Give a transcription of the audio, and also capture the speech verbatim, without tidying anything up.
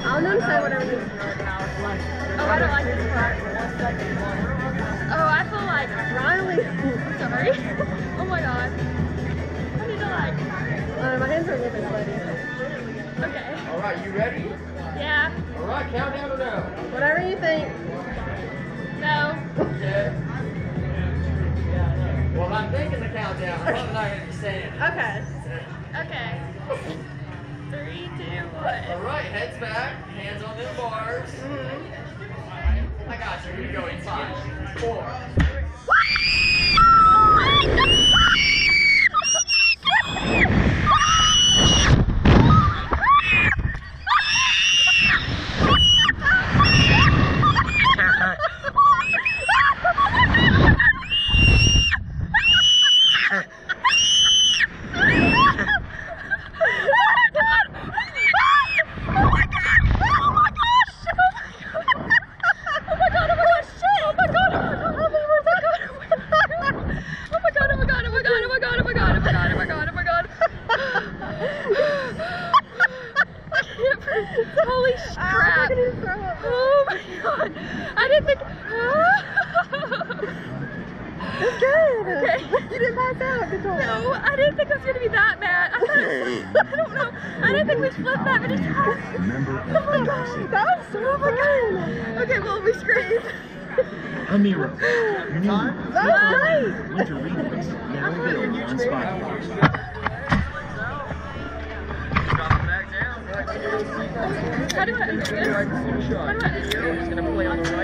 I'll know to say whatever you want. Oh, I don't like this part. Oh, I feel like Riley. sorry. Oh my god. I need to like. Uh, my hands are a little bit sweaty. Okay. All right, you ready? Yeah. All right, countdown or no? Whatever you think. No. Okay. Well, I'm thinking the countdown. I'm not going to be saying it. Okay. Okay. Three, two, one. All right, heads back, hands on them bars. Mm-hmm. I got you. Here we go in five, four. Holy crap! Oh my god! I didn't think. It's good. Okay. You didn't pass out. Good job. No, I didn't think it was gonna be that bad. I thought it was, I don't know. I didn't think we'd flip that many times. Oh my god! That was so Oh my god! Okay, well we screamed. Amira, your new That's nice. winter remix, now available on Spotify. How do I do this? How do I do this?